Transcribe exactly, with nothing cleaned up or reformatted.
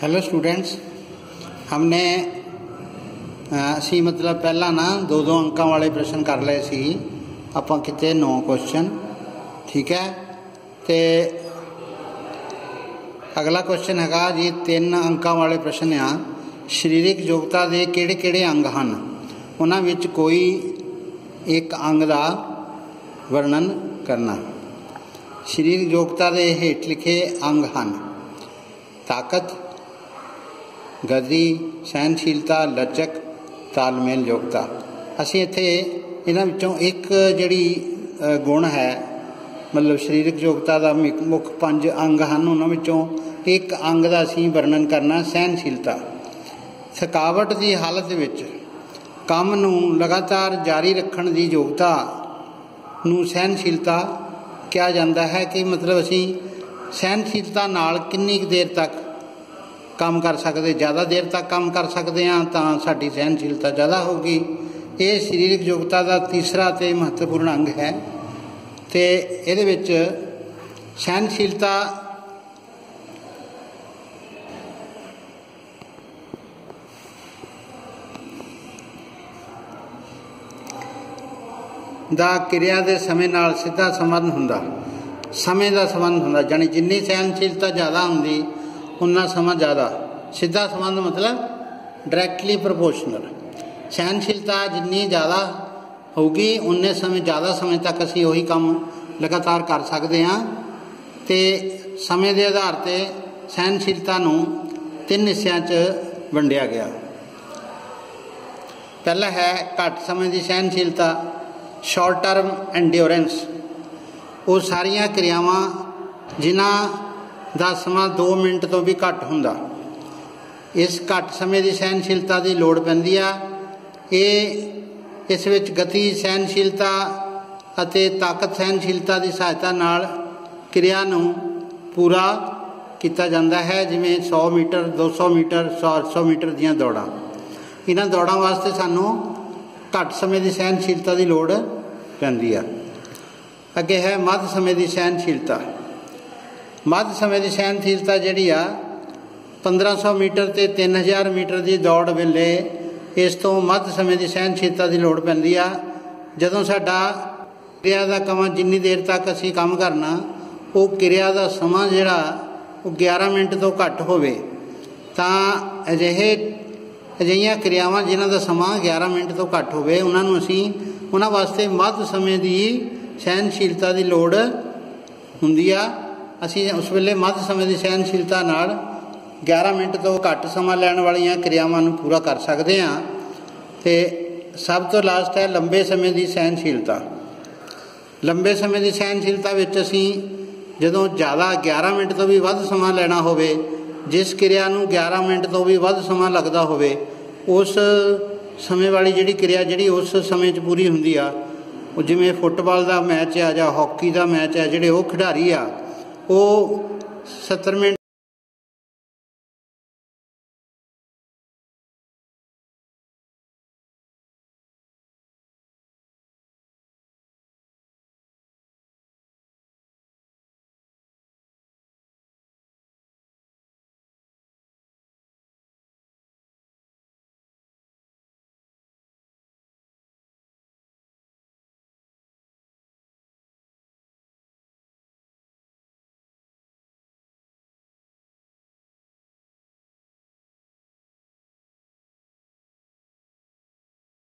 Hello students, हमने असी मतलब पहला ना दो दो अंकों वाले प्रश्न कर लए सी। आपां किते नौ क्वेश्चन, ठीक है। तो अगला क्वेश्चन हैगा जी तीन अंकों वाले प्रश्न आ, शरीरिक योग्यता के किहड़े किहड़े अंग हैं, उन्हां विच कोई एक अंग का वर्णन करना। शरीरिक योग्यता के हेठ लिखे अंग हैं ताकत, गति, सहनशीलता, लचक, तालमेल, योग्यता। असी इत्थे इन्हां विचों एक जिहड़ी गुण है मतलब शरीरक योग्यता का मुख पंज अंग हैं, उन्हां विचों एक अंग का असीं वर्णन करना सहनशीलता। थकावट की हालत विच काम नूं लगातार जारी रखण दी योग्यता नूं सहनशीलता कहा जाता है। कि मतलब असी सहनशीलता नाल कितनी देर तक काम कर सकते, ज़्यादा देर तक काम कर सकते हैं तो साडी सहनशीलता ज़्यादा होगी। ये शरीरक योग्यता का तीसरा ते महत्वपूर्ण अंग है। तो ये विच सहनशीलता दा क्रिया के समय नाल सीधा संबंध हुंदा, समय का संबंध हुंदा, जानी जिन्नी सहनशीलता ज़्यादा होंगी उन्ना समा ज़्यादा। सीधा संबंध मतलब डायरैक्टली प्रोपोर्शनल। सहनशीलता जिन्नी ज़्यादा होगी उन्ने समय ज़्यादा समय तक असी वही काम लगातार कर सकते हैं। तो समय के आधार पर सहनशीलता नूं तीन हिस्सों च वंडिया गया। पहला है घट समय की सहनशीलता, शॉर्ट टर्म एंड्योरेंस। वो सारिया क्रियावां जिन्हां दा समा दो मिनट तो भी घट हुंदा, इस घट समय की सहनशीलता की लोड़ पैंदी आ। ये इस विच गति सहनशीलता अते ताकत सहनशीलता की सहायता नाल क्रिया नूं पूरा किया जाता है। जिवें सौ मीटर, दो सौ मीटर, चार सौ मीटर दीयां दौड़ां। इन्हां दौड़ां वास्ते सानूं घट समय की सहनशीलता की लोड़ पैंदी आ। अगे है मध्य समय की सहनशीलता। मध्य समय की सहनशीलता जिहड़ी आ पंद्रह सौ मीटर ते तीन हज़ार मीटर की दौड़ वेले इस तो मध्य समय की सहनशीलता की लोड़ पैंदी आ। जदों साडा क्रिया का काम जिन्नी देर तक असी काम करना वो क्रिया का समा जिहड़ा वो ग्यारह मिनट तो घट होवे तां अजिहे अजिहियां क्रियावां जिन्हां दा समा ग्यारह मिनट तो घट होवे उन्हां नूं असीं उन्हां वास्ते मध्य समय की सहनशीलता की लोड़ हुंदी आ। असी उस वेले मध्य समय की सहनशीलता नाल ग्यारह मिनट तो घट समा लैण वालियां क्रियावां नूं पूरा कर सकते हैं। तो सब तो लास्ट है लंबे समय की सहनशीलता। लंबे समय की सहनशीलता विच असी जदों ज़्यादा ग्यारह मिनट तो भी वध समा लेना होवे, जिस क्रिया नूं ग्यारह मिनट तो भी वध समा लगता होवे उस समय वाली जिहड़ी क्रिया जिहड़ी उस समय च पूरी हुंदी आ। जिवें फुटबॉल का मैच आ जां हॉकी का मैच आ, जिहड़े वो खिडारी आ वो सत्तर मिनट